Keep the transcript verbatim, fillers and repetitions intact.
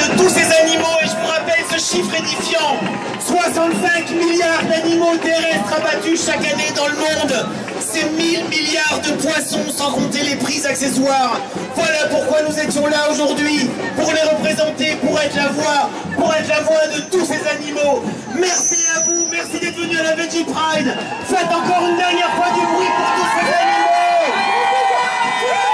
de tous ces animaux, et je vous rappelle ce chiffre édifiant. soixante-cinq milliards d'animaux terrestres abattus chaque année dans le monde. C'est mille milliards de poissons, sans compter les prix accessoires. Voilà pourquoi nous étions là aujourd'hui, pour les représenter, pour être la voix, pour être la voix de tous ces animaux. Merci à vous, merci d'être venus à la Veggie Pride. Faites encore une dernière fois du bruit pour tous ces animaux.